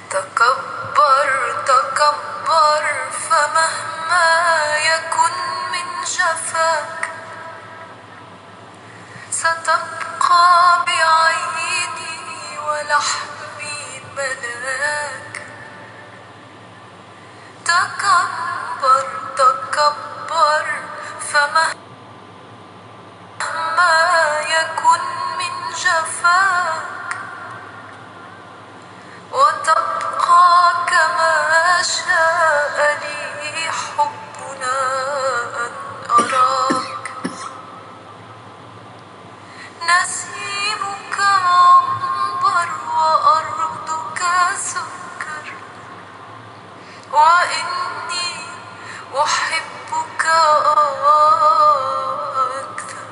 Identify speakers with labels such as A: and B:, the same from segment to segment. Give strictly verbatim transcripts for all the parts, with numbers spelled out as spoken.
A: تكبر تكبر فمهما يكن من جفاك ستبقى بعيني ولحمي بلاك. تكبر تكبر فمهما يكن من جفاك وتبقى كما شاء لي حبنا أن أراك. نسيمك عنبر وأرضك سكر وإني أحبك أكثر.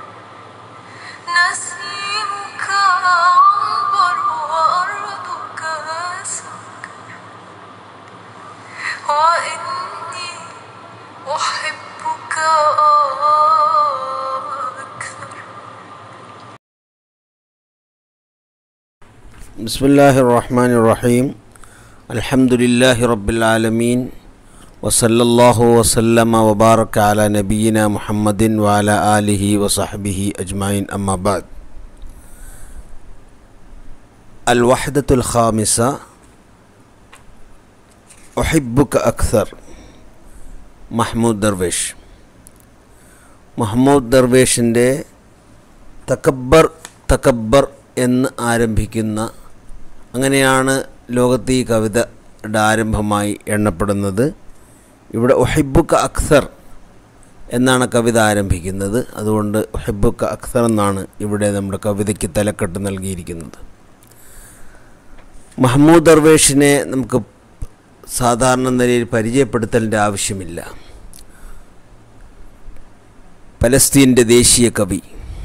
A: نسيمك عنبر وأرضك سكر وإني أحبك أكثر.
B: بسم الله الرحمن الرحيم. الحمد لله رب العالمين وصلى الله وسلم وبارك على نبينا محمد وعلى آله وصحبه أجمعين. أما بعد. الوحدة الخامسة أحبك أكثر. മഹ്മൂദ് ദർവേഷ്. മഹ്മൂദ് ദർവേഷിൻ്റെ തകബ്ബർ തകബ്ബർ എന്ന് ആരംഭിക്കുന്ന, അങ്ങനെയാണ് ലോകത്ത് ഈ കവിതയുടെ ആരംഭമായി എണ്ണപ്പെടുന്നത്. ഇവിടെ ഉഹിബ്ബുക അക്സർ എന്നാണ് കവിത ആരംഭിക്കുന്നത്. അതുകൊണ്ട് ഉഹിബ്ബുക അക്സർ എന്നാണ് ഇവിടെ നമ്മുടെ കവിതയ്ക്ക് തലക്കെട്ട് നൽകിയിരിക്കുന്നത്. മഹ്മൂദ് ദർവേഷിനെ നമുക്ക് സാധാരണ നിലയിൽ പരിചയപ്പെടുത്തലിൻ്റെ ആവശ്യമില്ല. പലസ്തീൻ്റെ ദേശീയ കവി.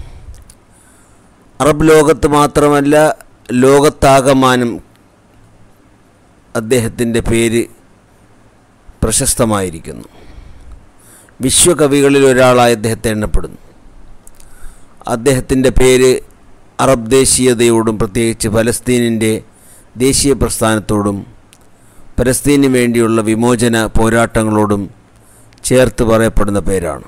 B: അറബ് ലോകത്ത് മാത്രമല്ല, ലോകത്താകമാനം അദ്ദേഹത്തിൻ്റെ പേര് പ്രശസ്തമായിരിക്കുന്നു. വിശ്വകവികളിൽ ഒരാളായി അദ്ദേഹത്തെ എണ്ണപ്പെടുന്നു. അദ്ദേഹത്തിൻ്റെ പേര് അറബ് ദേശീയതയോടും പ്രത്യേകിച്ച് ഫലസ്തീനിൻ്റെ ദേശീയ പ്രസ്ഥാനത്തോടും ഫലസ്തീനു വേണ്ടിയുള്ള വിമോചന പോരാട്ടങ്ങളോടും ചേർത്ത് പറയപ്പെടുന്ന പേരാണ്.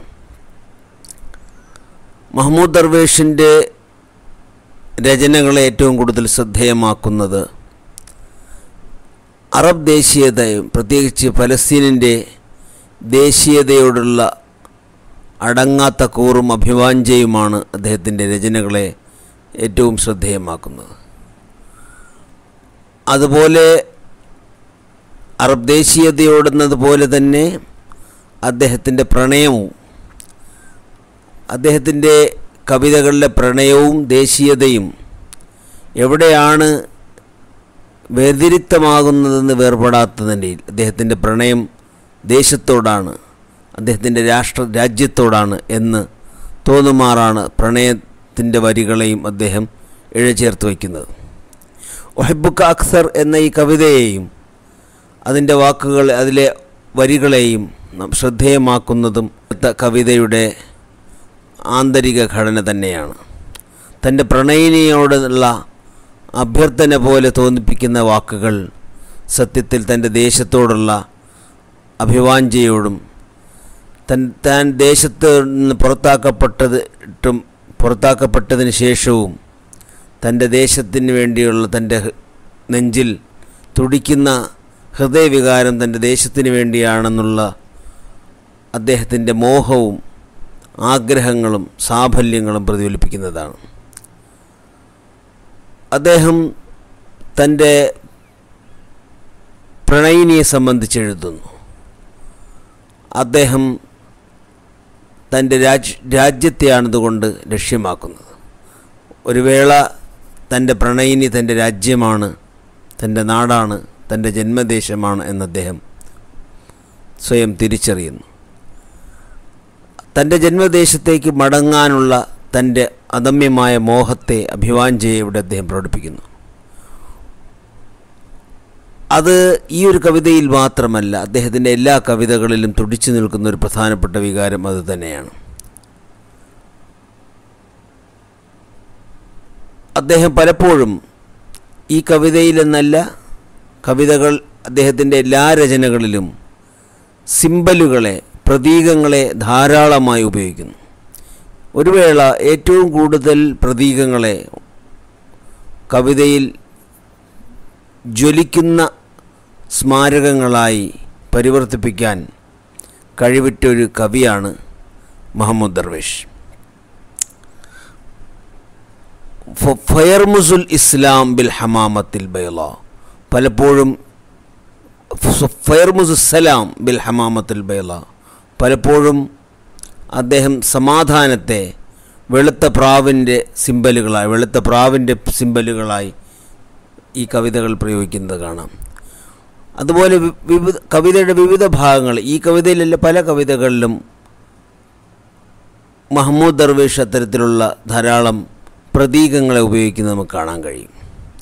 B: മഹ്മൂദ് ദർവേഷിൻ്റെ രചനകളെ ഏറ്റവും കൂടുതൽ ശ്രദ്ധേയമാക്കുന്നത് അറബ് ദേശീയതയും പ്രത്യേകിച്ച് ഫലസ്തീനിൻ്റെ ദേശീയതയോടുള്ള അടങ്ങാത്ത കൂറും അഭിവാഞ്ജയുമാണ് അദ്ദേഹത്തിൻ്റെ രചനകളെ ഏറ്റവും ശ്രദ്ധേയമാക്കുന്നത്. അതുപോലെ അറബ് ദേശീയതയോടുന്നതുപോലെ തന്നെ അദ്ദേഹത്തിൻ്റെ പ്രണയവും, അദ്ദേഹത്തിൻ്റെ കവിതകളിലെ പ്രണയവും ദേശീയതയും എവിടെയാണ് വ്യതിരിക്തമാകുന്നതെന്ന് വേർപെടാത്തതിൻ്റെ അദ്ദേഹത്തിൻ്റെ പ്രണയം ദേശത്തോടാണ്, അദ്ദേഹത്തിൻ്റെ രാഷ്ട്ര രാജ്യത്തോടാണ് എന്ന് തോന്നുമാറാണ് പ്രണയത്തിൻ്റെ വരികളെയും അദ്ദേഹം ഇഴചേർത്ത് വയ്ക്കുന്നത്. ഉഹിബ്ബുക അക്സർ എന്ന ഈ കവിതയെയും അതിൻ്റെ വാക്കുകൾ, അതിലെ വരികളെയും ശ്രദ്ധേയമാക്കുന്നതും കവിതയുടെ ആന്തരിക ഘടന തന്നെയാണ്. തൻ്റെ പ്രണയിനിയോടുള്ള അഭ്യർത്ഥന പോലെ തോന്നിപ്പിക്കുന്ന വാക്കുകൾ സത്യത്തിൽ തൻ്റെ ദേശത്തോടുള്ള അഭിവാഞ്ജയോടും തൻ താൻ ദേശത്ത് നിന്ന് പുറത്താക്കപ്പെട്ടതും പുറത്താക്കപ്പെട്ടതിന് ശേഷവും തൻ്റെ ദേശത്തിന് വേണ്ടിയുള്ള തൻ്റെ നെഞ്ചിൽ തുടിക്കുന്ന ഹൃദയവികാരം തൻ്റെ ദേശത്തിന് വേണ്ടിയാണെന്നുള്ള അദ്ദേഹത്തിൻ്റെ മോഹവും ആഗ്രഹങ്ങളും സാഫല്യങ്ങളും പ്രതിഫലിപ്പിക്കുന്നതാണ്. അദ്ദേഹം തൻ്റെ പ്രണയിനിയെ സംബന്ധിച്ചെഴുതുന്നു. അദ്ദേഹം തൻ്റെ രാജ് രാജ്യത്തെയാണിതുകൊണ്ട് ലക്ഷ്യമാക്കുന്നത്. ഒരു വേള തൻ്റെ പ്രണയിനി തൻ്റെ രാജ്യമാണ്, തൻ്റെ നാടാണ്, തൻ്റെ ജന്മദേശമാണ് എന്ന് അദ്ദേഹം സ്വയം തിരിച്ചറിയുന്നു. തൻ്റെ ജന്മദേശത്തേക്ക് മടങ്ങാനുള്ള തൻ്റെ അദമ്യമായ മോഹത്തെ, അഭിവാഞ്ജയെ ഇവിടെ അദ്ദേഹം പ്രകടിപ്പിക്കുന്നു. അത് ഈ ഒരു കവിതയിൽ മാത്രമല്ല, അദ്ദേഹത്തിൻ്റെ എല്ലാ കവിതകളിലും തുടിച്ചു നിൽക്കുന്ന ഒരു പ്രധാനപ്പെട്ട വികാരം അത് തന്നെയാണ്. അദ്ദേഹം പലപ്പോഴും ഈ കവിതയിലെന്നല്ല കവിതകൾ അദ്ദേഹത്തിൻ്റെ എല്ലാ രചനകളിലും സിംബലുകളെ, പ്രതീകങ്ങളെ ധാരാളമായി ഉപയോഗിക്കുന്നു. ഒരു വേള ഏറ്റവും കൂടുതൽ പ്രതീകങ്ങളെ കവിതയിൽ ജ്വലിക്കുന്ന സ്മാരകങ്ങളായി പരിവർത്തിപ്പിക്കാൻ കഴിവിറ്റൊരു കവിയാണ് മുഹമ്മദ് ദർവേഷ്. ഫയർമുസുൽ ഇസ്ലാം ബിൽ ഹമാമത്തിൽ ബൈള, പലപ്പോഴും ഫയർമുസുസലാം ബിൽ ഹമാമത്തിൽ ബൈള, പലപ്പോഴും അദ്ദേഹം സമാധാനത്തെ വെളുത്ത പ്രാവിൻ്റെ സിംബലുകളായി വെളുത്ത പ്രാവിൻ്റെ സിംബലുകളായി ഈ കവിതകൾ പ്രയോഗിക്കുന്നത് കാണാം. അതുപോലെ വിവിധ കവിതയുടെ വിവിധ ഭാഗങ്ങൾ, ഈ കവിതയിലല്ല പല കവിതകളിലും മഹ്മൂദ് ദർവേഷ് അത്തരത്തിലുള്ള ധാരാളം പ്രതീകങ്ങളെ ഉപയോഗിക്കുന്നത് നമുക്ക് കാണാൻ കഴിയും.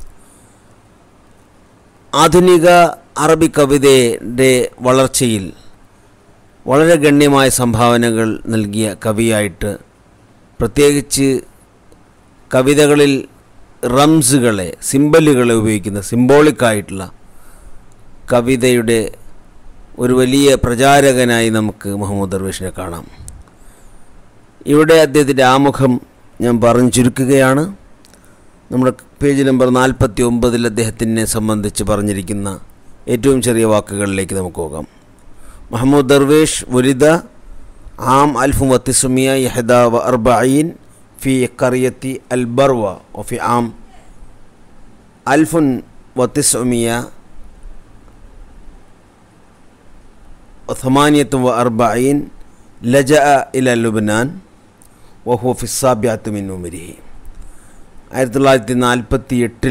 B: ആധുനിക അറബി കവിതയുടെ വളർച്ചയിൽ വളരെ ഗണ്യമായ സംഭാവനകൾ നൽകിയ കവിയായിട്ട്, പ്രത്യേകിച്ച് കവിതകളിൽ റംസുകളെ, സിംബലുകളെ ഉപയോഗിക്കുന്ന സിംബോളിക്കായിട്ടുള്ള കവിതയുടെ ഒരു വലിയ പ്രചാരകനായി നമുക്ക് മുഹമ്മദ് ദർവേഷിനെ കാണാം. ഇവിടെ അദ്ദേഹത്തിൻ്റെ ആമുഖം ഞാൻ പറഞ്ഞു ചുരുക്കുകയാണ്. നമ്മുടെ പേജ് നമ്പർ നാൽപ്പത്തി ഒമ്പതിൽ അദ്ദേഹത്തിനെ സംബന്ധിച്ച് പറഞ്ഞിരിക്കുന്ന ഏറ്റവും ചെറിയ വാക്കുകളിലേക്ക് നമുക്ക് പോകാം. മുഹമ്മദ് ദർവേഷ് വുലിദ ആം അൽഫും വത്തിസുമിയ യഹദ വ അർബഈൻ ഫി ഖറിയത്തി അൽ ബർവ വഫി ആം അൽഫുൻ വത്തിസുമിയ വഥമാനിയത്ത് വ അർബഈൻ ലജഅ ഇല ലുബ്നാൻ വഹുവ ഫി സാബിഅത്ത് മിൻ ഉമരിഹി. ആയിരത്തി തൊള്ളായിരത്തി നാൽപ്പത്തി എട്ടിൽ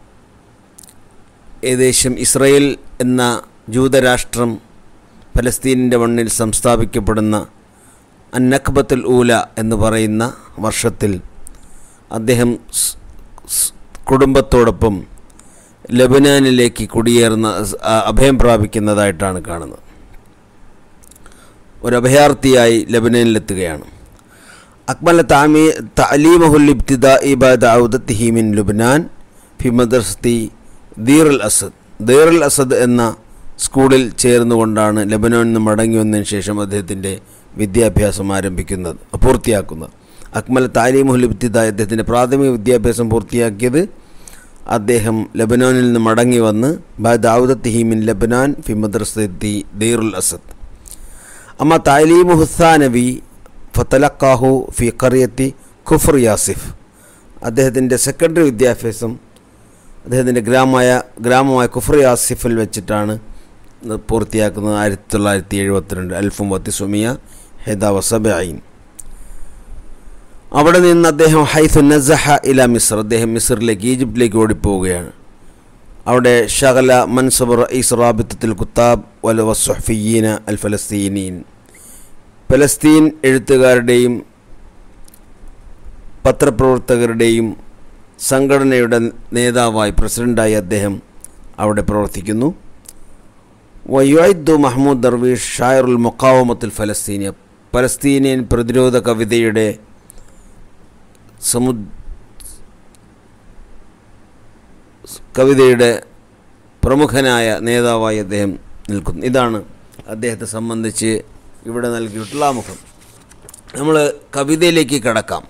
B: ഏകദേശം ഇസ്രയേൽ എന്ന ജൂതരാഷ്ട്രം ഫലസ്തീനിൻ്റെ മണ്ണിൽ സംസ്ഥാപിക്കപ്പെടുന്ന അന്നഖബത്തുൽ ഊല എന്ന് പറയുന്ന വർഷത്തിൽ അദ്ദേഹം കുടുംബത്തോടൊപ്പം ലബനാനിലേക്ക് കുടിയേറുന്ന അഭയം പ്രാപിക്കുന്നതായിട്ടാണ് കാണുന്നത്. ഒരു അഭയാർത്ഥിയായി ലബനാനിലെത്തുകയാണ്. അക്മല താമി തഅലീമഹുൽ ഇബ്തിദാഇ ബഅദ ഔദത്തിഹി മിൻ ലുബ്നാൻ ഫി മദ്രസത്തി ദീറുൽ അസദ്. ദീറുൽ അസദ് എന്ന സ്കൂളിൽ ചേർന്നുകൊണ്ടാണ് ലബനാനിൽ നിന്ന് മടങ്ങി വന്നതിന് ശേഷം അദ്ദേഹത്തിൻ്റെ വിദ്യാഭ്യാസം ആരംഭിക്കുന്നത്, പൂർത്തിയാക്കുന്നത്. അക്മൽ താലീമുൽ ഇബ്തിദാ, അദ്ദേഹത്തിൻ്റെ പ്രാഥമിക വിദ്യാഭ്യാസം പൂർത്തിയാക്കിയത് അദ്ദേഹം ലബനാനിൽ നിന്ന് മടങ്ങി വന്ന് ബഅദ ഔദത്തിഹി മിൻ ലബനാൻ ഫി മദ്രസത്തി ദീറുൽ അസദ്. അമ്മ താലീമുഹു സാനവി ഫതലഖാഹു ഫി ഖറിയത്തി കുഫർ യാസിഫ്. അദ്ദേഹത്തിൻ്റെ സെക്കൻഡറി വിദ്യാഭ്യാസം അദ്ദേഹത്തിൻ്റെ ഗ്രാമമായ ഗ്രാമമായ കുഫർ യാസിഫിൽ വെച്ചിട്ടാണ് പൂർത്തിയാക്കുന്നത്. ആയിരത്തി തൊള്ളായിരത്തി എഴുപത്തിരണ്ട് അൽഫും വത്തിസുമിയ ഹെദ വസബഈൻ. അവിടെ നിന്ന് അദ്ദേഹം ഹൈഥു നസഹ ഇല മിസ്ർ, അദ്ദേഹം മിസ്റിലേക്ക്, ഈജിപ്തിലേക്ക് ഓടിപ്പോവുകയാണ്. അവിടെ ഷഗല മൻസബ് റഈസ് റാബിത്തത്തുൽ കുത്താബ് വൽ വസ്സുഹ്ഫിയ്യീന അൽ ഫലസ്തീനീൻ, ഫലസ്തീൻ എഴുത്തുകാരുടെയും പത്രപ്രവർത്തകരുടെയും സംഘടനയുടെ നേതാവായി, പ്രസിഡൻ്റായി അദ്ദേഹം അവിടെ പ്രവർത്തിക്കുന്നു. വയുഅദ്ദു മഹ്മൂദ് ദർവേഷ് ഷായറുൽ മുഖാവമത്തുൽ ഫലസ്തീനിയ, ഫലസ്തീനിയൻ പ്രതിരോധ കവിതയുടെ സമു കവിതയുടെ പ്രമുഖനായ നേതാവായി അദ്ദേഹം നിൽക്കുന്നു. ഇതാണ് അദ്ദേഹത്തെ സംബന്ധിച്ച് ഇവിടെ നൽകിയിട്ടുള്ള ആമുഖം. നമ്മൾ കവിതയിലേക്ക് കടക്കാം.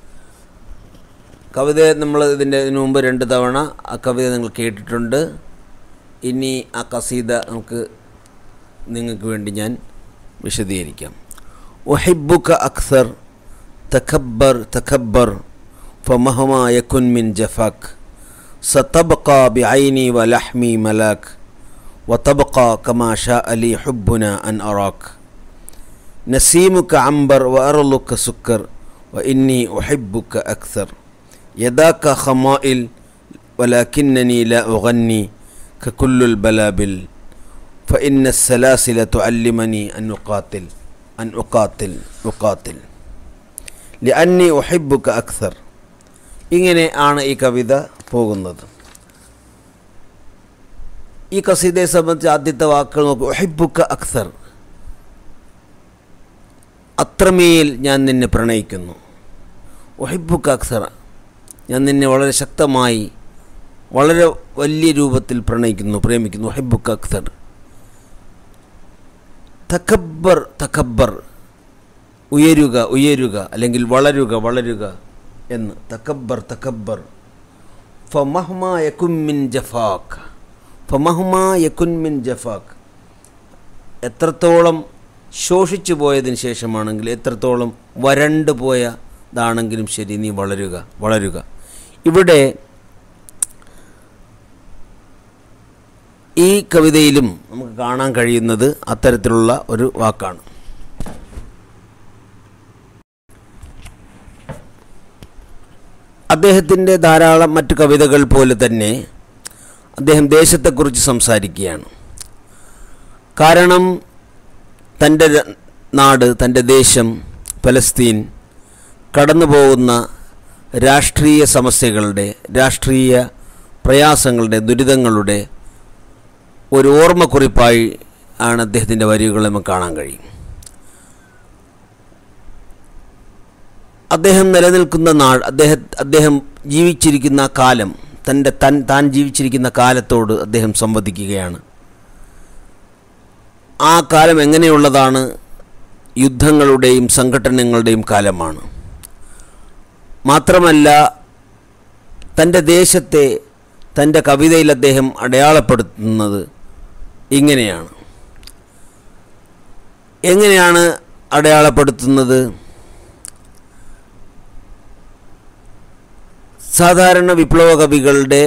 B: കവിത നമ്മൾ ഇതിൻ്റെ ഇതിനു മുമ്പ് രണ്ട് തവണ ആ കവിത നിങ്ങൾ കേട്ടിട്ടുണ്ട്. ഇനി ആ കസീദ നമുക്ക് നിങ്ങൾക്ക് വേണ്ടി ഞാൻ വിശദീകരിക്കാം. ഉഹിബ്ബുക അക്ഥർ തകബ്ബർ തകബ്ബർ ഫമഹ്മാ യകുൻ മിൻ ജഫാക് സതബ്ഖാ ബിഐനി വലഹ്മി മലാക് വതബ്ഖാ കമാ ശാഅ ലി ഹുബ്ബുനാ അൻ അറാക് നസീമുക അംബർ വഅർളുക സുക്കർ വഇന്നി ഉഹിബ്ബുക അക്ഥർ യദാക ഖമാഇൽ വലകിന്നനി ലാ ഉഗന്നി കകുല്ലുൽ ബലാബിൽ ഫഇന്ന السلاسل تعلمني أن أقاتل أن أقاتل أقاتل لأني أحبك أكثر. ഇങ്ങനെ ആണ് ഈ കവിത പോകുന്നത്. ഈ കസീദയെ സംബന്ധിച്ച് ആദ്യത്തെ വാക്കുകൾ നോക്കൂ. ഉഹിബ്ബുക അക്ഥർ, അത്രമേൽ ഞാൻ നിന്നെ പ്രണയിക്കുന്നു. ഉഹിബ്ബുക അക്ഥർ, ഞാൻ നിന്നെ വളരെ ശക്തമായി, വളരെ വലിയ രൂപത്തിൽ പ്രണയിക്കുന്നു, പ്രേമിക്കുന്നു. ഉഹിബ്ബുക അക്തർ. തകബ്ബർ തകബ്ബർ, ഉയരുക ഉയരുക, അല്ലെങ്കിൽ വളരുക വളരുക എന്ന്. തകബ്ബർ തകബ്ബർ. ഫമഹ്മാ യകുൻ മിൻ ജഫാക്, ഫമഹ്മാ യകുൻ മിൻ ജഫാക്. എത്രത്തോളം ശോഷിച്ചു പോയതിന് ശേഷമാണെങ്കിൽ, എത്രത്തോളം വരണ്ടു പോയതാണെങ്കിലും ശരി, നീ വളരുക വളരുക. ഇവിടെ ഈ കവിതയിലും നമുക്ക് കാണാൻ കഴിയുന്നത് അത്തരത്തിലുള്ള ഒരു വാക്കാണ്. അദ്ദേഹത്തിൻ്റെ ധാരാളം മറ്റു കവിതകൾ പോലെ തന്നെ അദ്ദേഹം ദേശത്തെക്കുറിച്ച് സംസാരിക്കുകയാണ്. കാരണം തൻ്റെ നാട്, തൻ്റെ ദേശം പലസ്തീൻ കടന്നു പോകുന്ന രാഷ്ട്രീയ സമസ്യകളുടെ, രാഷ്ട്രീയ പ്രയാസങ്ങളുടെ, ദുരിതങ്ങളുടെ ഒരു ഓർമ്മക്കുറിപ്പായി ആണ് അദ്ദേഹത്തിൻ്റെ വരികൾ നമുക്ക് കാണാൻ കഴിയും. അദ്ദേഹം നിലനിൽക്കുന്ന നാട്, അദ്ദേഹം അദ്ദേഹം ജീവിച്ചിരിക്കുന്ന കാലം, തൻ്റെ തൻ താൻ ജീവിച്ചിരിക്കുന്ന കാലത്തോട് അദ്ദേഹം സംവദിക്കുകയാണ്. ആ കാലം എങ്ങനെയുള്ളതാണ്? യുദ്ധങ്ങളുടെയും സംഘടനകളുടെയും കാലമാണ്. മാത്രമല്ല, തൻ്റെ ദേശത്തെ തൻ്റെ കവിതയിൽ അദ്ദേഹം അടയാളപ്പെടുത്തുന്നത് ഇങ്ങനെയാണ്. എങ്ങനെയാണ് അടയാളപ്പെടുത്തുന്നത്? സാധാരണ വിപ്ലവ കവികളുടെ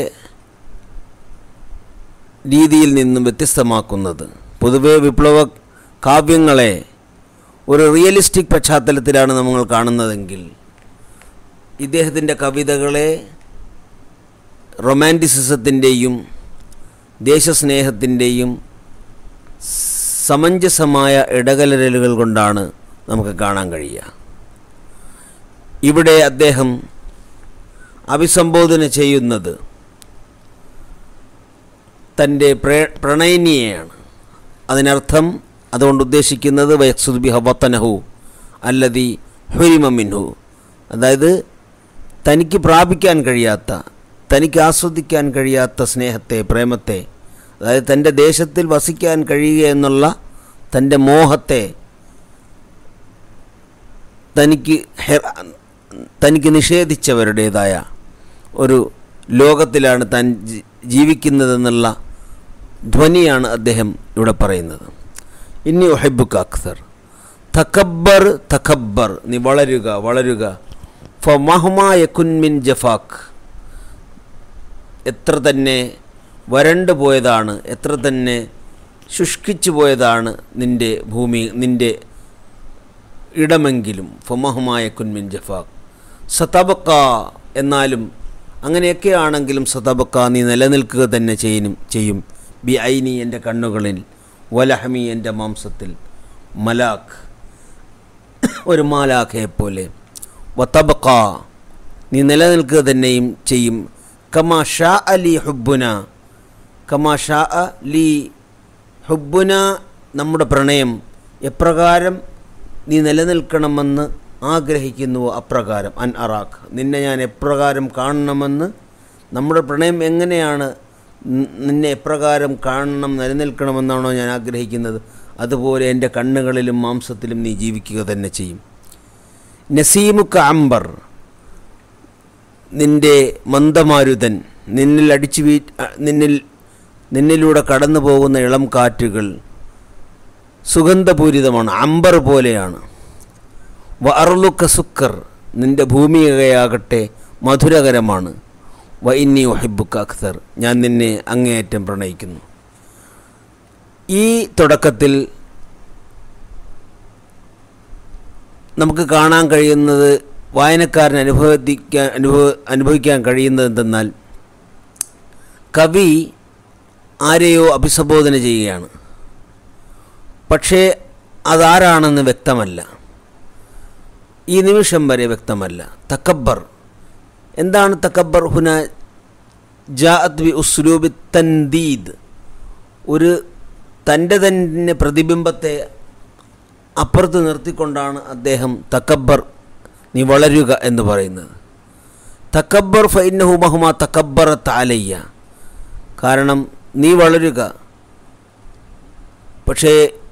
B: രീതിയിൽ നിന്നും വ്യത്യസ്തമാക്കുന്നത്, പൊതുവെ വിപ്ലവ കാവ്യങ്ങളെ ഒരു റിയലിസ്റ്റിക് പശ്ചാത്തലത്തിലാണ് നമ്മൾ കാണുന്നതെങ്കിൽ, ഇദ്ദേഹത്തിൻ്റെ കവിതകളെ റൊമാൻറ്റിസിസത്തിൻ്റെയും ദേശസ്നേഹത്തിൻ്റെയും സമഞ്ജസമായ ഇടകലരലുകൾ കൊണ്ടാണ് നമുക്ക് കാണാൻ കഴിയുക. ഇവിടെ അദ്ദേഹം അഭിസംബോധന ചെയ്യുന്നത് തൻ്റെ പ്രണയിനിയെയാണ്. അതിനർത്ഥം, അതുകൊണ്ട് ഉദ്ദേശിക്കുന്നത് വയക്സുദ് ബിഹ വതനഹു അല്ലദി ഹുരിമ മിൻഹു, അതായത് തനിക്ക് പ്രാപിക്കാൻ കഴിയാത്ത, തനിക്ക് ആസ്വദിക്കാൻ കഴിയാത്ത സ്നേഹത്തെ, പ്രേമത്തെ, അതായത് തൻ്റെ ദേശത്തിൽ വസിക്കാൻ കഴിയുക എന്നുള്ള തൻ്റെ മോഹത്തെ തനിക്ക് തനിക്ക് നിഷേധിച്ചവരുടേതായ ഒരു ലോകത്തിലാണ് താൻ ജീവിക്കുന്നതെന്നുള്ള ധ്വനിയാണ് അദ്ദേഹം ഇവിടെ പറയുന്നത്. ഇന്നി ഉഹിബ്ബുക അക്തർ. തകബ്ബർ തകബ്ബർ, നീ വളരുക വളരുക. ഫമഹ്മാ യകുൻ മിൻ ജഫാക്, എത്ര തന്നെ വരണ്ടു പോയതാണ്, എത്ര തന്നെ ശുഷ്കിച്ചു പോയതാണ് നിൻ്റെ ഭൂമി, നിൻ്റെ ഇടമെങ്കിലും. ഫമഹ്മാ യകുൻ മിൻ ജഫാക് സതബക്ക, എന്നാലും അങ്ങനെയൊക്കെ ആണെങ്കിലും സതബക്ക, നീ നിലനിൽക്കുക തന്നെ ചെയ്യും ചെയ്യും ബി ഐനി, എൻ്റെ കണ്ണുകളിൽ, വലഹമി, എൻ്റെ മാംസത്തിൽ, മലാഖ്, ഒരു മാലാഖയെപ്പോലെ, വതബക്ക, നീ നിലനിൽക്കുക തന്നെയും ചെയ്യും. കമാ ഷാ അലി ഹുബ്ബുന, കമാ ഷാ അലി ഹുബ്ബുന, നമ്മുടെ പ്രണയം എപ്രകാരം നീ നിലനിൽക്കണമെന്ന് ആഗ്രഹിക്കുന്നുവോ അപ്രകാരം. അൻ അറാഖ്, നിന്നെ ഞാൻ എപ്രകാരം കാണണമെന്ന്, നമ്മുടെ പ്രണയം എങ്ങനെയാണ്, നിന്നെ എപ്രകാരം കാണണം, നിലനിൽക്കണമെന്നാണോ ഞാൻ ആഗ്രഹിക്കുന്നത്, അതുപോലെ എൻ്റെ കണ്ണുകളിലും മാംസത്തിലും നീ ജീവിക്കുക തന്നെ ചെയ്യും. നസീമുക്ക അംബർ, നിൻ്റെ മന്ദമാരുതൻ, നിന്നിൽ അടിച്ചു വീ നിന്നിൽ നിന്നിലൂടെ കടന്നു പോകുന്ന ഇളം കാറ്റുകൾ സുഗന്ധപൂരിതമാണ്, അംബർ പോലെയാണ്. വ അർലുക്ക സുക്കർ, നിൻ്റെ ഭൂമികയാകട്ടെ മധുരകരമാണ്. വ ഇന്നി ഉഹിബ്ബുക അക്തർ, ഞാൻ നിന്നെ അങ്ങേയറ്റം പ്രണയിക്കുന്നു. ഈ തുടക്കത്തിൽ നമുക്ക് കാണാൻ കഴിയുന്നത്, വായനക്കാരൻ അനുഭവിക്കാൻ അനുഭവ അനുഭവിക്കാൻ കഴിയുന്നത് എന്തെന്നാൽ, കവി ആരെയോ അഭിസംബോധന ചെയ്യുകയാണ്, പക്ഷേ അതാരാണെന്ന് വ്യക്തമല്ല, ഈ നിമിഷം വരെ വ്യക്തമല്ല. തകബ്ബർ, എന്താണ് തകബ്ബർ? ഹുന ജാഅത് ബി ഉസ്ലൂബി തൻദീദ്, ഒരു തൻ്റെ തന്നെ പ്രതിബിംബത്തെ അപ്പുറത്ത് നിർത്തിക്കൊണ്ടാണ് അദ്ദേഹം തകബ്ബർ, നീ വളരുക എന്ന് പറയുന്നത്. തകബ്ബർ ഫഇന്നഹു മഹ്മാ തകബ്ബറത് അലയ്യ, കാരണം നീ വളരുക, പക്ഷേ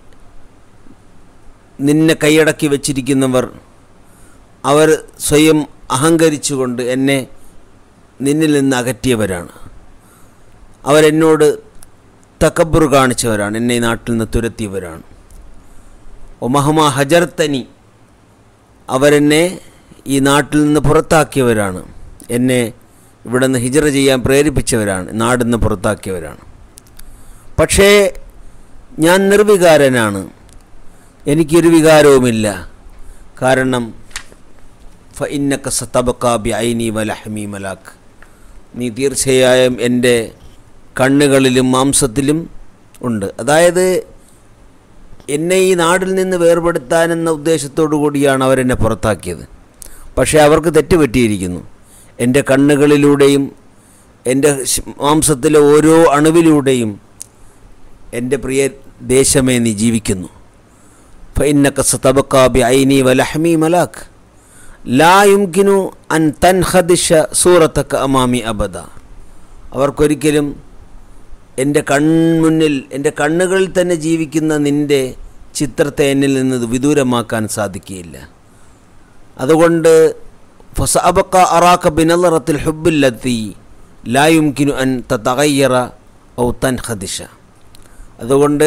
B: നിന്നെ കൈയടക്കി വച്ചിരിക്കുന്നവർ അവർ സ്വയം അഹങ്കരിച്ചുകൊണ്ട് എന്നെ നിന്നിൽ നിന്ന് അകറ്റിയവരാണ്. അവരെന്നോട് തകബ്ബുർ കാണിച്ചവരാണ്, എന്നെ ഈ നാട്ടിൽ നിന്ന് തുരത്തിയവരാണ്. ഒമഹമ ഹജർത്തനി, അവരെന്നെ ഈ നാട്ടിൽ നിന്ന് പുറത്താക്കിയവരാണ്, എന്നെ ഇവിടെ നിന്ന് ഹിജറ ചെയ്യാൻ പ്രേരിപ്പിച്ചവരാണ്, നാടിൽ നിന്ന് പുറത്താക്കിയവരാണ്. പക്ഷേ ഞാൻ നിർവികാരനാണ്, എനിക്കൊരു വികാരവുമില്ല. കാരണം ഫ ഇന്നക സതബഖ ബിഐനി വലഹ്മി മലാക്ക്, നീ തീർച്ചയായും എൻ്റെ കണ്ണുകളിലും മാംസത്തിലും ഉണ്ട്. അതായത് എന്നെ ഈ നാടിൽ നിന്ന് വേർപെടുത്താനെന്ന ഉദ്ദേശത്തോടു കൂടിയാണ് അവരെന്നെ പുറത്താക്കിയത്. പക്ഷേ അവർക്ക് തെറ്റുപറ്റിയിരിക്കുന്നു. എൻ്റെ കണ്ണുകളിലൂടെയും എൻ്റെ മാംസത്തിലെ ഓരോ അണുവിലൂടെയും എൻ്റെ പ്രിയ ദേശമേ നീ ജീവിക്കുന്നു. ഫഇന്നക സതബഖ ബിഐനി വലഹ്മി മലാക്ക് ലാ യുംകിനു അൻ തൻഖദിഷ സൂറതക അമാമി അബദ. അവർക്കൊരിക്കലും എൻ്റെ കൺമുന്നിൽ, എൻ്റെ കണ്ണുകളിൽ തന്നെ ജീവിക്കുന്ന നിൻ്റെ ചിത്രത്തെ എന്നിൽ നിന്ന് വിദൂരമാക്കാൻ സാധിക്കുകയില്ല. അതുകൊണ്ട് ഫസഅബഖ അറാക ബിനളറത്തിൽ ഹുബ്ബില്ലത്തി ലാ യുംകിനു അൻ തതഗയ്യറ ഔ തൻഖദിഷ. അതുകൊണ്ട്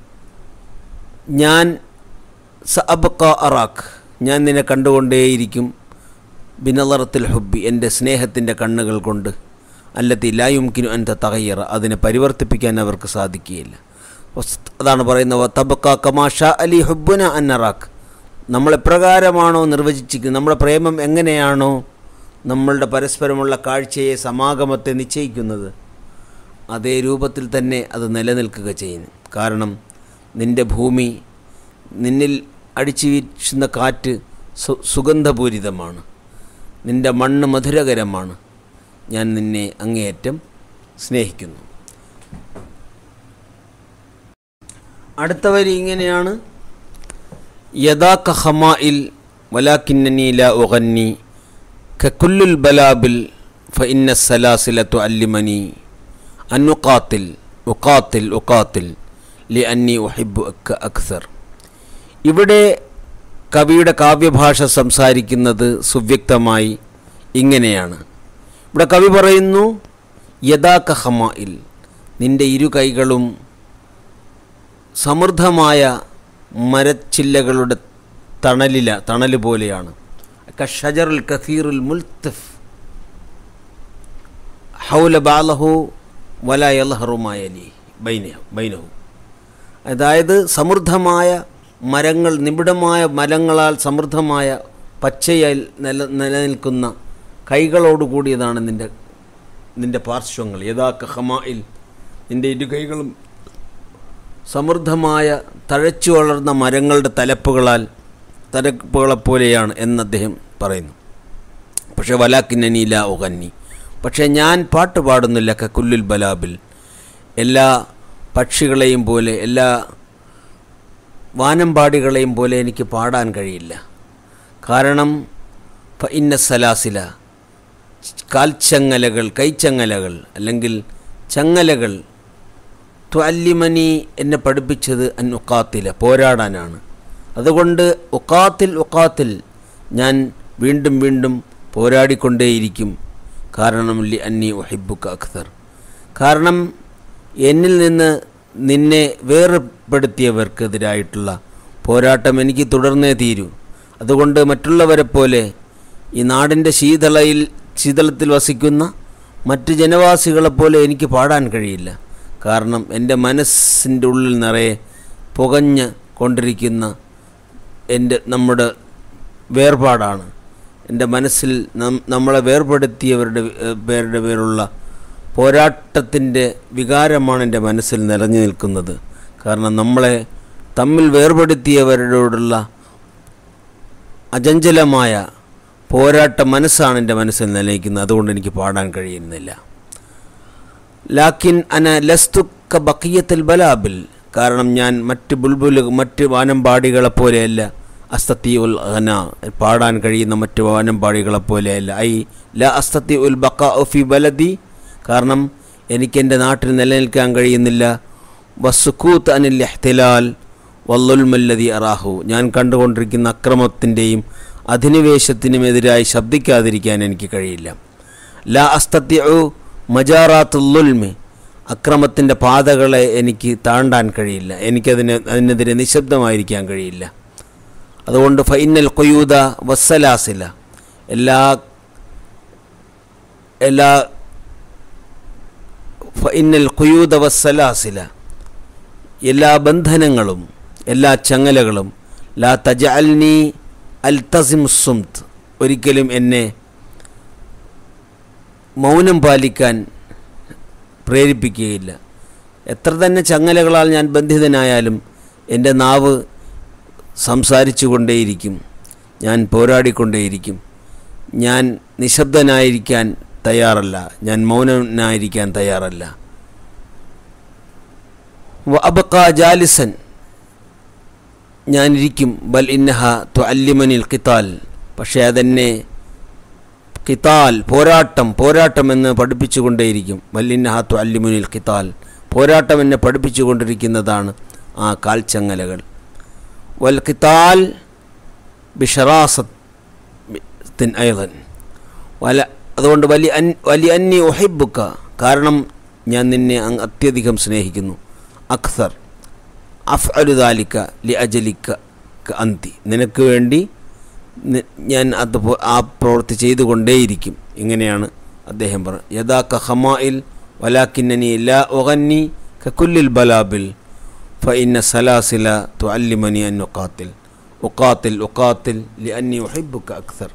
B: ഞാൻ സഅബഖ അറാഖ്, ഞാൻ നിന്നെ കണ്ടുകൊണ്ടേയിരിക്കും, ബിനളറത്തിൽ ഹുബ്ബി, എൻ്റെ സ്നേഹത്തിൻ്റെ കണ്ണുകൾ കൊണ്ട്, അല്ലത്തി ലാ യുംകിനു അൻ തതഗയ്യറ, അതിനെ പരിവർത്തിപ്പിക്കാൻ അവർക്ക് സാധിക്കുകയില്ല. അതാണ് പറയുന്നത് തബഖ കമാ ഷാ അലി ഹുബ്ബുന അൻ അറാഖ്. നമ്മളെപ്രകാരമാണോ നിർവചിച്ചിരിക്കുന്നത്, നമ്മുടെ പ്രേമം എങ്ങനെയാണോ നമ്മളുടെ പരസ്പരമുള്ള കാഴ്ചയെ, സമാഗമത്തെ നിശ്ചയിക്കുന്നത്, അതേ രൂപത്തിൽ തന്നെ അത് നിലനിൽക്കുക ചെയ്യുന്നു. കാരണം നിൻ്റെ ഭൂമി, നിന്നിൽ അടിച്ചു വീശുന്ന കാറ്റ് സു സുഗന്ധപൂരിതമാണ്, നിൻ്റെ മണ്ണ് മധുരകരമാണ്. ഞാൻ നിന്നെ അങ്ങേയറ്റം സ്നേഹിക്കുന്നു. അടുത്ത വരി ഇങ്ങനെയാണ്: യദാക ഖമാഇൽ വലാകിന്നനി ലാ ഉഗന്നി കകുല്ലുൽ ബലാബിൽ ഫഇന്ന സലാസില തുഅല്ലിമനി അൻ ഉഖാതിൽ ഉഖാതിൽ ഉഖാതിൽ ലിഅന്നി ഉഹിബ്ബുക അക്ഥർ. ഇവിടെ കവിയുടെ കാവ്യഭാഷ സംസാരിക്കുന്നത് സുവ്യക്തമായി ഇങ്ങനെയാണ്. ഇവിടെ കവി പറയുന്നു, യദാക ഖമാഇൽ, നിൻ്റെ ഇരു കൈകളും സമൃദ്ധമായ മരച്ചില്ലകളുടെ തണലില തണൽ പോലെയാണ്. കഷജറുൽ കസീറുൽ മുൽത്തഫ് ഹൗല ബാലഹു വലാ യൽഹറു മാ യലി ബൈനഹു. അതായത് സമൃദ്ധമായ മരങ്ങൾ, നിബിഡമായ മരങ്ങളാൽ സമൃദ്ധമായ പച്ചയായി നില നിലനിൽക്കുന്ന കൈകളോടുകൂടിയതാണ് നിൻ്റെ നിൻ്റെ പാർശ്വങ്ങൾ. യദാക ഖമാഇൽ, നിൻ്റെ ഇരു കൈകളും സമൃദ്ധമായ തഴച്ചു വളർന്ന മരങ്ങളുടെ തലപ്പുകളാൽ തലപ്പുകളെപ്പോലെയാണ് എന്ന് അദ്ദേഹം പറയുന്നു. പക്ഷേ വലാകിന്നനി ലാ ഉഗന്നി, പക്ഷേ ഞാൻ പാട്ട് പാടുന്നില്ല കകുല്ലുൽ ബലാബിൽ, എല്ലാ പക്ഷികളെയും പോലെ, എല്ലാ വാനമ്പാടികളെയും പോലെ എനിക്ക് പാടാൻ കഴിയില്ല. കാരണം ഫഇന്ന സലാസില, കാൽച്ചങ്ങലകൾ, കൈച്ചങ്ങലകൾ അല്ലെങ്കിൽ ചങ്ങലകൾ, തുഅല്ലിമനി, എന്നെ പഠിപ്പിച്ചത് അൻ ഉഖാത്തില, പോരാടാനാണ്. അതുകൊണ്ട് ഉഖാത്തിൽ ഉഖാത്തിൽ, ഞാൻ വീണ്ടും വീണ്ടും പോരാടിക്കൊണ്ടേയിരിക്കും. കാരണം ലി അന്നി ഉഹിബ്ബുക അക്ഥർ, കാരണം എന്നിൽ നിന്ന് നിന്നെ വേർപെടുത്തിയവർക്കെതിരായിട്ടുള്ള പോരാട്ടം എനിക്ക് തുടർന്നേ തീരൂ. അതുകൊണ്ട് മറ്റുള്ളവരെ പോലെ ഈ നാടിൻ്റെ ശീതളയിൽ ശീതളത്തിൽ വസിക്കുന്ന മറ്റ് ജനവാസികളെപ്പോലെ എനിക്ക് പാടാൻ കഴിയില്ല. കാരണം എൻ്റെ മനസ്സിൻ്റെ ഉള്ളിൽ നിറയെ പുകഞ്ഞ് കൊണ്ടിരിക്കുന്ന എൻ്റെ നമ്മുടെ വേർപാടാണ്. എൻ്റെ മനസ്സിൽ നമ്മളെ വേർപെടുത്തിയവരുടെ പേരുടെ പേരുള്ള പോരാട്ടത്തിൻ്റെ വികാരമാണ് എൻ്റെ മനസ്സിൽ നിറഞ്ഞു നിൽക്കുന്നത്. കാരണം നമ്മളെ തമ്മിൽ വേർപെടുത്തിയവരോടുള്ള അചഞ്ചലമായ പോരാട്ട മനസ്സാണ് എൻ്റെ മനസ്സിൽ നിലനിൽക്കുന്നത്. അതുകൊണ്ട് എനിക്ക് പാടാൻ കഴിയുന്നില്ല. ലാക്കിൻ അന ലസ്തു ക ബഖിയത്തുൽ ബലാബിൽ, കാരണം ഞാൻ മറ്റ് ബുൽബുൽ മറ്റ് വാനമ്പാടികളെപ്പോലെയല്ല. അസ്തത്തി ഉൽ ഖന, പാടാൻ കഴിയുന്ന മറ്റ് വാനമ്പാടികളെപ്പോലെയല്ല. ഐ ല അസ്തത്തി ഉൽ ബഖാ ഫി ബലദി, കാരണം എനിക്കെൻ്റെ നാട്ടിൽ നിലനിൽക്കാൻ കഴിയുന്നില്ല. വസ്സുക്കൂത്ത് അനിൽ ഇഹ്തിലാൽ വല്ലുൽമല്ലതി അറാഹു, ഞാൻ കണ്ടുകൊണ്ടിരിക്കുന്ന അക്രമത്തിൻ്റെയും അധിനിവേശത്തിനുമെതിരായി ശബ്ദിക്കാതിരിക്കാൻ എനിക്ക് കഴിയില്ല. ലാ അസ്തത്തിഉ മജാറാത്തുല്ലുൽമി, അക്രമത്തിൻ്റെ പാതകളെ എനിക്ക് താണ്ടാൻ കഴിയില്ല, എനിക്കതിന് അതിനെതിരെ നിശബ്ദമായിരിക്കാൻ കഴിയില്ല. അതുകൊണ്ട് ഫൈനൽ ഖുയൂദ വസ്സലാസില, എല്ലാ എല്ലാ ഫൈനൽ ഖുയൂദ വസ്സലാസില, എല്ലാ ബന്ധനങ്ങളും എല്ലാ ചങ്ങലകളും ലാ തജഅൽനി അൽതസിമുസ്സുംത്, ഒരിക്കലും എന്നെ മൗനം പാലിക്കാൻ പ്രേരിപ്പിക്കുകയില്ല. എത്ര തന്നെ ചങ്ങലകളാൽ ഞാൻ ബന്ധിതനായാലും എൻ്റെ നാവ് സംസാരിച്ചു കൊണ്ടേയിരിക്കും, ഞാൻ പോരാടിക്കൊണ്ടേയിരിക്കും. ഞാൻ നിശബ്ദനായിരിക്കാൻ തയ്യാറല്ല, ഞാൻ മൗനനായിരിക്കാൻ തയ്യാറല്ല. വ അബ്ഖാ ജാലിസൻ, ഞാനിരിക്കും. ബൽ ഇന്നഹ തുഅല്ലിമനിൽ ഖിതാൽ, പക്ഷേ അതെന്നെ ഖിതാൽ പോരാട്ടം പോരാട്ടം എന്ന് പഠിപ്പിച്ചുകൊണ്ടേയിരിക്കും. ബൽ ഇന്നഹ തുഅല്ലിമനിൽ ഖിതാൽ, പോരാട്ടം എന്നെ പഠിപ്പിച്ചുകൊണ്ടിരിക്കുന്നതാണ് ആ കാൽച്ചങ്ങലകൾ. വൽ ഖിതാൽ ബിശറാസത്തിൻ അയ്ളൻ, വല അതുകൊണ്ട് വലിയ അൻ വലിയ അന്നി ഉഹിബ്ബുക, കാരണം ഞാൻ നിന്നെ അത്യധികം സ്നേഹിക്കുന്നു. അഖ്തർ അഫ്അലു ദാലിക ലി അജലിക അന്തി, നിനക്ക് വേണ്ടി ഞാൻ അത് ആ പ്രവൃത്തി ചെയ്തുകൊണ്ടേയിരിക്കും. ഇങ്ങനെയാണ് അദ്ദേഹം പറഞ്ഞത്. യദാക ഖമാഇൽ വലാകിന്നനി ലാ ഉഗന്നി കകുല്ലിൽ ബലാബിൽ ഫഇന്ന സലാസില തുഅല്ലിമനി അൻ ഉഖാതിൽ ഉഖാതിൽ ഉഖാതിൽ ലിഅന്നി ഉഹിബ്ബുക അക്തർ.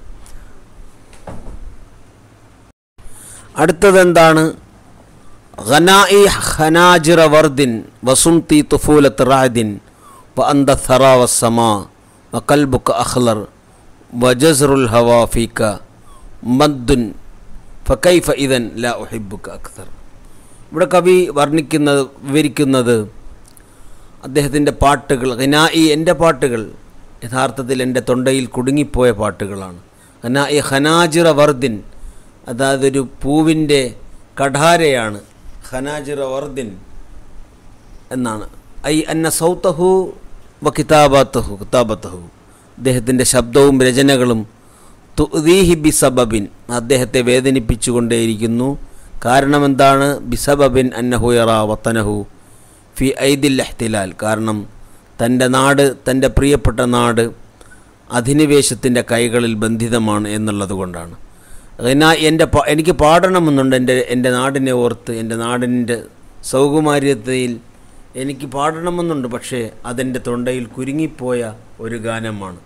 B: അടുത്തതെന്താണ്? ഖനാഇ ഖനാജിറ വർദിൻ വസുംതി തുഫൂലത്ത് റാദിൻ വഅന്ത ഥറാ വസ്സമാ വഖൽബുക അഖ്ലർ വജസ്റുൽ ഹവാ ഫീക മദ്ദുൻ ഫകൈഫ ഇദൻ ലാ ഉഹിബ്ബുക അക്തർ. ഇവിടെ കവി വർണ്ണിക്കുന്നത് വിവരിക്കുന്നത് അദ്ദേഹത്തിൻ്റെ പാട്ടുകൾ. ഖനാഇ, എൻ്റെ പാട്ടുകൾ യഥാർത്ഥത്തിൽ എൻ്റെ തൊണ്ടയിൽ കുടുങ്ങിപ്പോയ പാട്ടുകളാണ്. ഖനാഇ ഖനാജിറ വർദിൻ, അതായത് ഒരു പൂവിൻ്റെ കഠാരയാണ്. ഖനാജിറ വർദിൻ എന്നാണ്. ഐ അന്ന സൗതഹു വ കിതാബത്തഹു കിതാബത്തഹു, അദ്ദേഹത്തിൻ്റെ ശബ്ദവും രചനകളും തുദീഹി ബിസബബിൻ, അദ്ദേഹത്തെ വേദനിപ്പിച്ചുകൊണ്ടേയിരിക്കുന്നു. കാരണം എന്താണ്? ബിസബബിൻ അന്നഹു യറാ വതനഹു ഫി ഐദിൽ ഇഹ്തിലാൽ, കാരണം തൻ്റെ നാട്, തൻ്റെ പ്രിയപ്പെട്ട നാട് അധിനിവേശത്തിൻ്റെ കൈകളിൽ ബന്ധിതമാണ് എന്നുള്ളത് കൊണ്ടാണ്. എൻ്റെ എനിക്ക് പാടണമെന്നുണ്ട്, എൻ്റെ എൻ്റെ നാടിനെ ഓർത്ത്, എൻ്റെ നാടിൻ്റെ സൗകുമാര്യതയിൽ എനിക്ക് പാടണമെന്നുണ്ട്. പക്ഷേ അതെൻ്റെ തൊണ്ടയിൽ കുരുങ്ങിപ്പോയ ഒരു ഗാനമാണ്.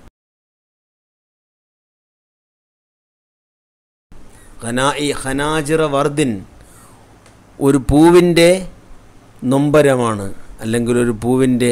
B: ഖനാഇ ഖനാജിറ വർദിൻ, ഒരു പൂവിൻ്റെ നൊമ്പരമാണ്, അല്ലെങ്കിൽ ഒരു പൂവിൻ്റെ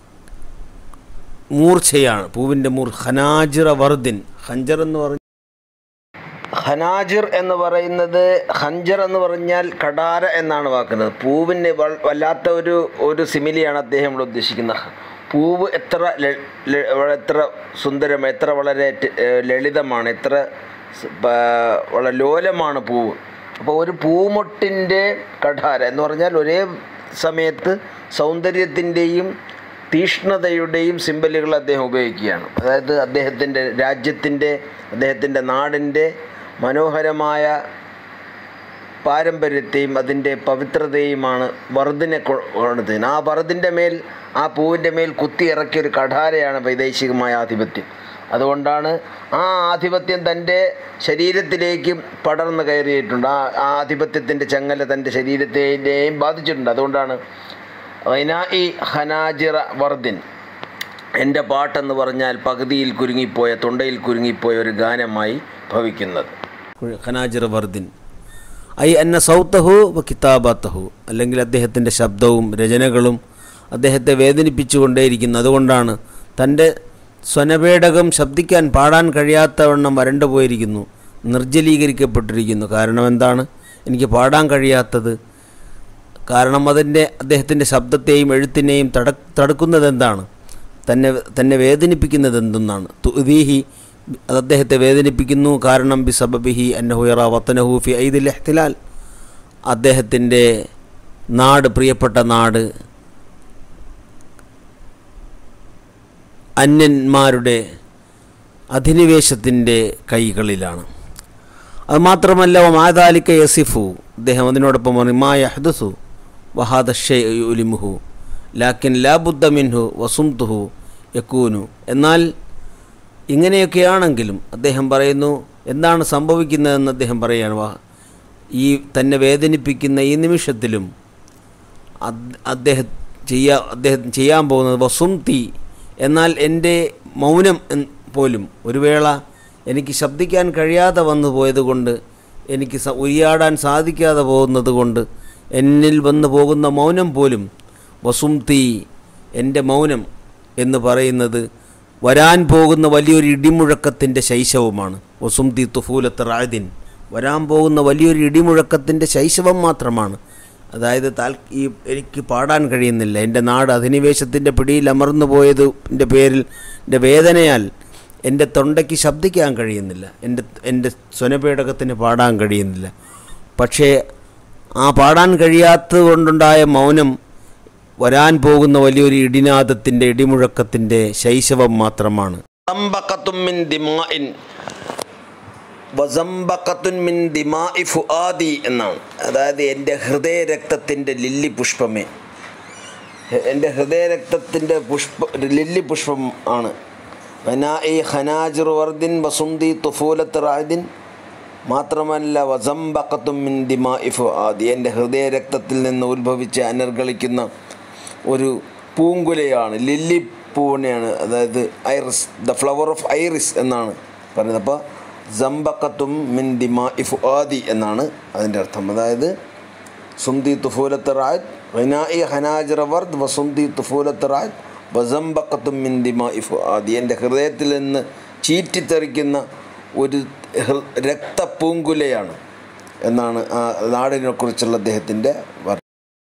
B: മൂർച്ചയാണ്. പൂവിൻ്റെ മൂർ ഖനാജിറ വർദിൻ. ഖഞ്ചർ എന്ന് പറഞ്ഞ ഖനാജിർ എന്ന് പറയുന്നത്, ഖഞ്ചർ എന്ന് പറഞ്ഞാൽ കടാര എന്നാണ് വാക്കുന്നത്. പൂവിൻ്റെ വല്ലാത്ത ഒരു ഒരു സിമിലിയാണ് അദ്ദേഹം ഇവിടെ ഉദ്ദേശിക്കുന്നത്. പൂവ് എത്ര എത്ര സുന്ദരം, എത്ര വളരെ ലളിതമാണ്, എത്ര വളരെ ലോലമാണ് പൂവ്. അപ്പോൾ ഒരു പൂമൊട്ടിൻ്റെ കഠാര എന്ന് പറഞ്ഞാൽ ഒരേ സമയത്ത് സൗന്ദര്യത്തിൻ്റെയും തീഷ്ണതയുടെയും സിമ്പലുകൾ അദ്ദേഹം ഉപയോഗിക്കുകയാണ്. അതായത് അദ്ദേഹത്തിൻ്റെ രാജ്യത്തിൻ്റെ, അദ്ദേഹത്തിൻ്റെ നാടിൻ്റെ മനോഹരമായ പാരമ്പര്യത്തെയും അതിൻ്റെ പവിത്രതയുമാണ് വർദിനെ കൊണ്ടുതരുന്നത്. ആ വർദിൻ്റെ മേൽ, ആ പൂവിൻ്റെ മേൽ കുത്തിയിറക്കിയൊരു കഠാരയാണ് വൈദേശികമായ ആധിപത്യം. അതുകൊണ്ടാണ് ആ ആധിപത്യം തൻ്റെ ശരീരത്തിലേക്കും പടർന്നു കയറിയിട്ടുണ്ട്. ആ ആധിപത്യത്തിൻ്റെ ചങ്ങല തൻ്റെ ശരീരത്തെയും ബാധിച്ചിട്ടുണ്ട്. അതുകൊണ്ടാണ് ഖനാഇ ഖനാജിറ വർദിൻ, എൻ്റെ പാട്ടെന്ന് പറഞ്ഞാൽ പകുതിയിൽ കുരുങ്ങിപ്പോയ, തൊണ്ടയിൽ കുരുങ്ങിപ്പോയ ഒരു ഗാനമായി ഭവിക്കുന്നത്. ഖനാജിറ വർദിൻ ഐ അന്ന സൗതഹു വ കിതാബത്തഹു, അല്ലെങ്കിൽ അദ്ദേഹത്തിൻ്റെ ശബ്ദവും രചനകളും അദ്ദേഹത്തെ വേദനിപ്പിച്ചുകൊണ്ടേയിരിക്കുന്നു. അതുകൊണ്ടാണ് തൻ്റെ സ്വനപേടകം ശബ്ദിക്കാൻ, പാടാൻ കഴിയാത്തവണ്ണം വരണ്ടു പോയിരിക്കുന്നു, നിർജ്ജലീകരിക്കപ്പെട്ടിരിക്കുന്നു. കാരണം എന്താണ് എനിക്ക് പാടാൻ കഴിയാത്തത്? കാരണം അതിൻ്റെ അദ്ദേഹത്തിൻ്റെ ശബ്ദത്തെയും എഴുത്തിനെയും തട തടുക്കുന്നത് എന്താണ്? തന്നെ തന്നെ വേദനിപ്പിക്കുന്നത് എന്തെന്നാണ്. തുദീഹി, അത് അദ്ദേഹത്തെ വേദനിപ്പിക്കുന്നു. കാരണം ബി സബബിഹി അന്നഹു യറാ വതനഹു ഫി ഐദിൽ ഇഹ്തിലാൽ, അദ്ദേഹത്തിൻ്റെ നാട്, പ്രിയപ്പെട്ട നാട് അന്യന്മാരുടെ അധിനിവേശത്തിൻ്റെ കൈകളിലാണ്. അതുമാത്രമല്ല മാതാലിക്ക യസിഫു, അദ്ദേഹം അതിനോടൊപ്പം പറഞ്ഞു മാ യഹ്ദുസു വഹാദ ഷൈഉ യുലിമുഹു ലാക്കിൻ ലാ ബുദ്ദ മിൻഹു വസുംതുഹു യകൂനു. എന്നാൽ ഇങ്ങനെയൊക്കെയാണെങ്കിലും അദ്ദേഹം പറയുന്നു എന്താണ് സംഭവിക്കുന്നതെന്ന് അദ്ദേഹം പറയുകയാണ്. ഈ തന്നെ വേദനിപ്പിക്കുന്ന ഈ നിമിഷത്തിലും അദ്ദേഹം ചെയ്യാ അദ്ദേഹം ചെയ്യാൻ പോകുന്നത് വസുംതി, എന്നാൽ എൻ്റെ മൗനം പോലും ഒരു വേള എനിക്ക് ശബ്ദിക്കാൻ കഴിയാതെ വന്നു പോയതുകൊണ്ട്, എനിക്ക് ഉരിയാടാൻ സാധിക്കാതെ പോകുന്നത് കൊണ്ട് എന്നിൽ വന്നു പോകുന്ന മൗനം പോലും വസുംതി, എൻ്റെ മൗനം എന്ന് പറയുന്നത് വരാൻ പോകുന്ന വലിയൊരു ഇടിമുഴക്കത്തിൻ്റെ ശൈശവമാണ്. വസുംതി തുഫൂലത്ത് റാദിൻ, വരാൻ പോകുന്ന വലിയൊരു ഇടിമുഴക്കത്തിൻ്റെ ശൈശവം മാത്രമാണ്. അതായത് താൽ ഈ എനിക്ക് പാടാൻ കഴിയുന്നില്ല, എൻ്റെ നാട് അധിനിവേശത്തിൻ്റെ പിടിയിൽ അമർന്നു പോയതിൻ്റെ പേരിൽ എൻ്റെ വേദനയാൽ എൻ്റെ തൊണ്ടയ്ക്ക് ശബ്ദിക്കാൻ കഴിയുന്നില്ല, എൻ്റെ എൻ്റെ സ്വനപേടകത്തിന് പാടാൻ കഴിയുന്നില്ല. പക്ഷേ ആ പാടാൻ കഴിയാത്തത് കൊണ്ടുണ്ടായ മൗനം വരാൻ പോകുന്ന വലിയൊരു ഇടിനാദത്തിൻ്റെ ഇടിമുഴക്കത്തിൻ്റെ ശൈശവം മാത്രമാണ്. എന്നാണ്, അതായത് എൻ്റെ ഹൃദയരക്തത്തിൻ്റെ ലില്ലി പുഷ്പമേ, എൻ്റെ ഹൃദയരക്തത്തിൻ്റെ പുഷ്പ ലില്ലി പുഷ്പം ആണ്. വനാഇ ഖനാജിർ വർദിൻ വസുംദി തുഫൂലത്ത് റാദിൻ, മാത്രമല്ല വസംബഖത്തും മിൻ ദിമാഇ ഫുആദി, എൻ്റെ ഹൃദയരക്തത്തിൽ നിന്ന് ഉത്ഭവിച്ച് അനർഗളിക്കുന്ന ഒരു പൂങ്കുലയാണ്, ലില്ലി പൂവിനെയാണ്, അതായത് iris, the flower of iris എന്നാണ് പറയുന്നത്. അപ്പോൾ സംബഖത്തും മിൻ ദിമാഇ ഫുആദി എന്നാണ് അതിൻ്റെ അർത്ഥം. അതായത് സുംദി തുഫൂലത്ത് റാദ്, വനാഇ ഖനാജിർ വർദ് വസുംദി തുഫൂലത്ത് റാദ് വസംബഖത്തും മിൻ ദിമാഇ ഫുആദി, എൻ്റെ ഹൃദയത്തിൽ നിന്ന് ചീറ്റിത്തെറിക്കുന്ന ഒരു രക്തപ്പൂങ്കുലയാണ് എന്നാണ് ആ നാടിനെ കുറിച്ചുള്ള അദ്ദേഹത്തിൻ്റെ വാർത്ത.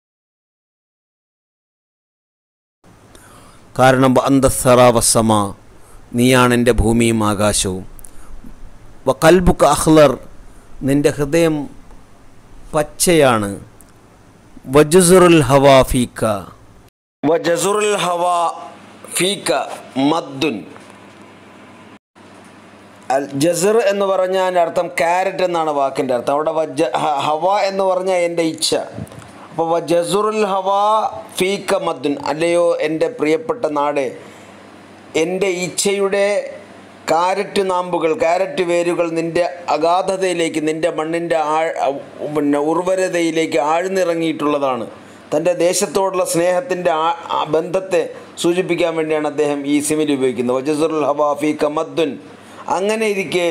B: കാരണം അന്തസ്സറാവസമ, നീയാണ് എൻ്റെ ഭൂമിയും ആകാശവും. വ ഖൽബുക അഖ്ലർ, നിൻ്റെ ഹൃദയം പച്ചയാണ്. വജസുറുൽ ഹവാ ഫീക, വജസുറുൽ ഹവാ ഫീക മദ്ദുൻ. അൽ ജസർ എന്ന് പറഞ്ഞാൽ അർത്ഥം ക്യാരറ്റ് എന്നാണ് വാക്കിൻ്റെ അർത്ഥം. അവിടെ വജ ഹവ എന്ന് പറഞ്ഞാൽ എൻ്റെ ഇച്ഛ. അപ്പോൾ വജസുറുൽ ഹവാ ഫീക മദ്ദുൻ, അല്ലയോ എൻ്റെ പ്രിയപ്പെട്ട നാട്, എൻ്റെ ഇച്ഛയുടെ കാരറ്റ് നാമ്പുകൾ, കാരറ്റ് വേരുകൾ നിൻ്റെ അഗാധതയിലേക്ക്, നിൻ്റെ മണ്ണിൻ്റെ ആ പിന്നെ ഉർവരതയിലേക്ക് ആഴ്ന്നിറങ്ങിയിട്ടുള്ളതാണ്. തൻ്റെ ദേശത്തോടുള്ള സ്നേഹത്തിൻ്റെ ആ ബന്ധത്തെ സൂചിപ്പിക്കാൻ വേണ്ടിയാണ് അദ്ദേഹം ഈ സിമിൽ ഉപയോഗിക്കുന്നത്. വജസുറുൽ ഹവാ ഫീക മദ്ദുൻ. അങ്ങനെ ഇരിക്കെ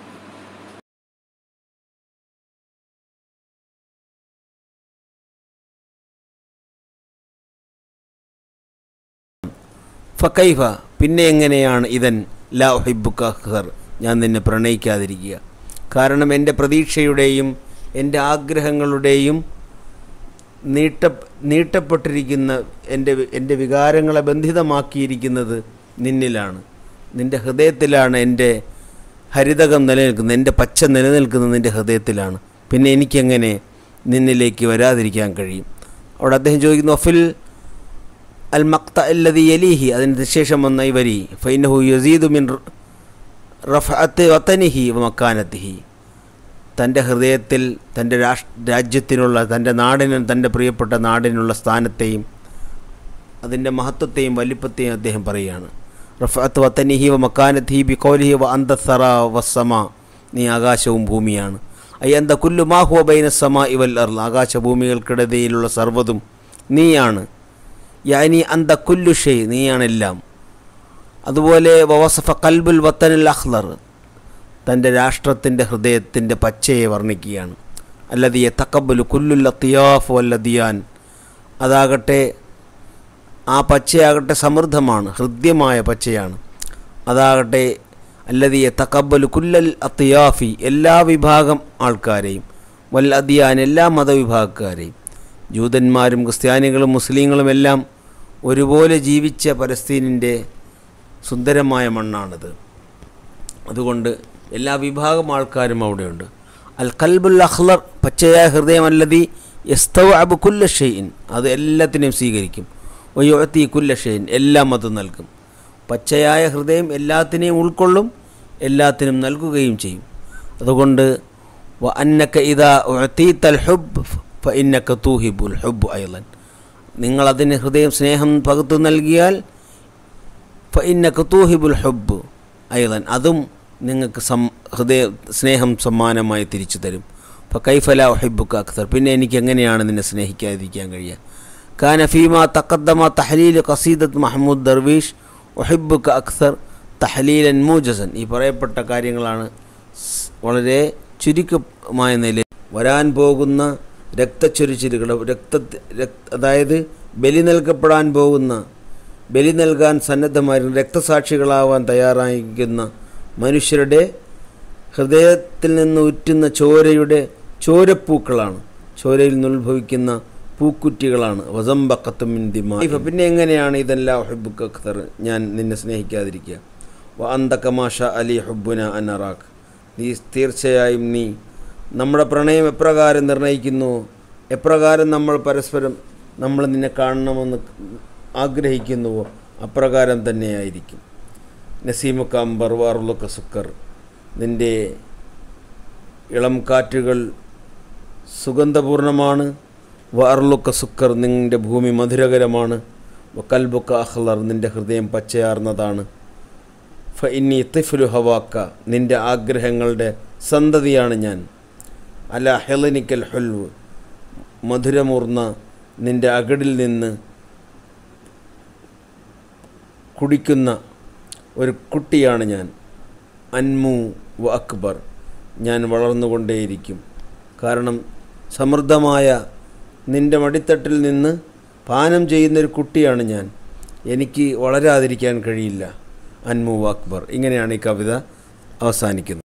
B: ഫകൈഫ, പിന്നെ എങ്ങനെയാണ് ഇതൻ ലാ ഉഹിബ്ബുക അഖ്തർ, ഞാൻ നിന്നെ പ്രണയിക്കാതിരിക്കുക. കാരണം എൻ്റെ പ്രതീക്ഷയുടെയും എൻ്റെ ആഗ്രഹങ്ങളുടെയും നീട്ട നീട്ടപ്പെട്ടിരിക്കുന്ന എൻ്റെ എൻ്റെ വികാരങ്ങളെ ബന്ധിതമാക്കിയിരിക്കുന്നത് നിന്നിലാണ്, നിൻ്റെ ഹൃദയത്തിലാണ് എൻ്റെ ഹരിതകം നിലനിൽക്കുന്നത്, എൻ്റെ പച്ച നിലനിൽക്കുന്നത് നിൻ്റെ ഹൃദയത്തിലാണ്. പിന്നെ എനിക്കെങ്ങനെ നിന്നിലേക്ക് വരാതിരിക്കാൻ കഴിയും? അവിടെ അദ്ദേഹം ചോദിക്കുന്നു അഫിൽ അൽ മക്ത അല്ലദി യലീഹി, അതിന് ശേഷം വന്ന ഈ വരി ഫൈനഹു യസീദു മിൻ റഫഅത്തി വതനിഹി വ മക്കാനത്തിഹി, തൻ്റെ ഹൃദയത്തിൽ തൻ്റെ രാഷ്ട്ര രാജ്യത്തിനുള്ള തൻ്റെ നാടിന് തൻ്റെ പ്രിയപ്പെട്ട നാടിനുള്ള സ്ഥാനത്തെയും അതിൻ്റെ മഹത്വത്തെയും വലിപ്പത്തെയും അദ്ദേഹം പറയുകയാണ്. റഫഅത്ത് വതനിഹി വ മക്കാനത്തിഹി ബിഖൗലിഹി വ അന്ത സറ വസ്സമാ, നീ ആകാശവും ഭൂമിയാണ്. അയ്യ അന്ത കുല്ലു മാ ഹുവ ബൈന സമാഇ വൽ അർള്, ആകാശഭൂമികൾക്കിടയിലുള്ള സർവ്വതും നീയാണ്. യാനി അന്ത കുല്ലു ഷൈ, നീയാണെല്ലാം. അതുപോലെ വവസഫ ഖൽബുൽ വത്തനിൽ അഖ്ലർ, തൻ്റെ രാഷ്ട്രത്തിൻ്റെ ഹൃദയത്തിൻ്റെ പച്ചയെ വർണ്ണിക്കുകയാണ്. അല്ലദി യതഖബ്ബലു കുല്ലുൽ ലത്തിയാഫ് വല്ലദിയാൻ, അതാകട്ടെ ആ പച്ചയാകട്ടെ സമൃദ്ധമാണ്, ഹൃദ്യമായ പച്ചയാണ്. അതാകട്ടെ അല്ലദി യതഖബ്ബലു കുല്ലൽ അത്തിയാഫി, എല്ലാ വിഭാഗം ആൾക്കാരെയും, വൽ അദിയാൻ, എല്ലാ മതവിഭാഗക്കാരെയും. ജൂതന്മാരും ക്രിസ്ത്യാനികളും മുസ്ലിങ്ങളും എല്ലാം ഒരുപോലെ ജീവിച്ച പലസ്തീനിൻ്റെ സുന്ദരമായ മണ്ണാണിത്. അതുകൊണ്ട് എല്ലാ വിഭാഗം ആൾക്കാരും അവിടെയുണ്ട്. അൽ ഖൽബുൽ അഖ്ലർ പച്ചയായ ഹൃദയമല്ലതി യസ്തവഅബു കുല്ല ഷൈഇൻ, അത് എല്ലാത്തിനെയും സ്വീകരിക്കും. വയുഅതി കുല്ല ഷൈഇൻ, എല്ലാം അത് നൽകും. പച്ചയായ ഹൃദയം എല്ലാത്തിനെയും ഉൾക്കൊള്ളും, എല്ലാത്തിനും നൽകുകയും ചെയ്യും. അതുകൊണ്ട് വ അന്നക ഇദാ ഉഅതീതൽ ഹുബ്ബ് ഫഇന്നക തൂഹിബുൽ ഹുബ്ബ് അയ്ളൻ, നിങ്ങളതിന് ഹൃദയം സ്നേഹം പകുത്തു നൽകിയാൽ ഫഇന്നക തൂഹിബുൽ ഹുബ്ബ് അയ്ളൻ, അതും നിങ്ങൾക്ക് സം ഹൃദയ സ്നേഹം സമ്മാനമായി തിരിച്ചു തരും. അപ്പോൾ കൈഫ ലാ ഉഹിബ്ബുക അക്തർ, പിന്നെ എനിക്ക് എങ്ങനെയാണ് നിന്നെ സ്നേഹിക്കാതിരിക്കാൻ കഴിയുക. കാന ഫീമാ തഖദ്ദമ തഹ്ലീൽ ഖസീദത്ത് മഹ്മൂദ് ദർവീഷ് ഉഹിബ്ബുക അക്തർ തഹ്ലീലൻ മൂജസൻ. ഈ പറയപ്പെട്ട കാര്യങ്ങളാണ് വളരെ ചുരുക്കമായ നിലയിൽ വരാൻ പോകുന്ന രക്തച്ചൊരിച്ചിലുകൾ, രക്ത അതായത് ബലി നൽകപ്പെടാൻ പോകുന്ന, ബലി നൽകാൻ സന്നദ്ധമായിരുന്ന രക്തസാക്ഷികളാവാൻ തയ്യാറായിരിക്കുന്ന മനുഷ്യരുടെ ഹൃദയത്തിൽ നിന്ന് ഉറ്റുന്ന ചോരയുടെ ചോരപ്പൂക്കളാണ്, ചോരയിൽ നിന്ന് ഉത്ഭവിക്കുന്ന പൂക്കുറ്റികളാണ്. വസംബഖത്തുമിൻ ദിമാഇ, പിന്നെ എങ്ങനെയാണ് ഇതെല്ലാം ഉഹിബ്ബുക അക്തർ, ഞാൻ നിന്നെ സ്നേഹിക്കാതിരിക്കുക. വ അന്ത കമാ ശാ അലി ഹുബ്ബുന അൻ അറാഖ്, നീ തീർച്ചയായും നീ നമ്മുടെ പ്രണയം എപ്രകാരം നിർണ്ണയിക്കുന്നു, എപ്രകാരം നമ്മൾ പരസ്പരം നമ്മൾ നിന്നെ കാണണമെന്ന് ആഗ്രഹിക്കുന്നുവോ അപ്രകാരം തന്നെയായിരിക്കും. നസീമുക അംബർ വാറുലുക സുക്കർ, നിൻ്റെ ഇളം കാറ്റുകൾ സുഗന്ധപൂർണമാണ്. വാറുലുക സുക്കർ, നിൻ്റെ ഭൂമി മധുരകരമാണ്. വകൽബുക അഖ്ളർ, നിൻ്റെ ഹൃദയം പച്ചയാർന്നതാണ്. ഫ ഇന്നി തിഫ്ലു ഹവാക്ക, നിൻ്റെ ആഗ്രഹങ്ങളുടെ സന്തതിയാണ് ഞാൻ. അല ഹെലനിക്കൽ ഹുൽവ്, മധുരമൂർന്ന നിൻ്റെ അകടിൽ നിന്ന് കുടിക്കുന്ന ഒരു കുട്ടിയാണ് ഞാൻ. അൻമു വ അക്ബർ, ഞാൻ വളർന്നുകൊണ്ടേയിരിക്കും. കാരണം സമൃദ്ധമായ നിൻ്റെ മടിത്തട്ടിൽ നിന്ന് പാനം ചെയ്യുന്നൊരു കുട്ടിയാണ് ഞാൻ, എനിക്ക് വളരാതിരിക്കാൻ കഴിയില്ല. അൻമു വ അക്ബർ. ഇങ്ങനെയാണ് ഈ കവിത അവസാനിക്കുന്നത്.